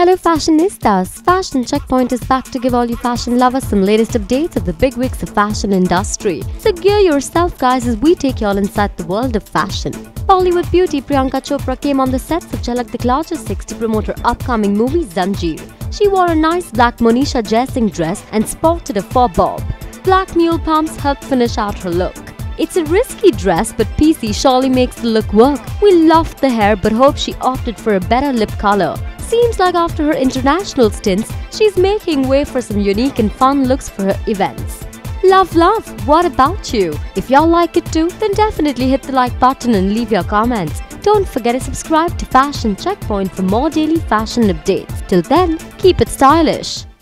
Hello fashionistas! Fashion Checkpoint is back to give all you fashion lovers some latest updates of the big wigs of fashion industry. So gear yourself guys as we take you all inside the world of fashion. Bollywood beauty Priyanka Chopra came on the sets of Jhalak Dikhla 6 to promote her upcoming movie Zanjeer. She wore a nice black Monisha Jaising dress and sported a faux bob. Black mule pumps helped finish out her look. It's a risky dress but PC surely makes the look work. We loved the hair but hope she opted for a better lip color. Seems like after her international stints, she's making way for some unique and fun looks for her events. Love, what about you? If y'all like it too, then definitely hit the like button and leave your comments. Don't forget to subscribe to Fashion Checkpoint for more daily fashion updates. Till then, keep it stylish.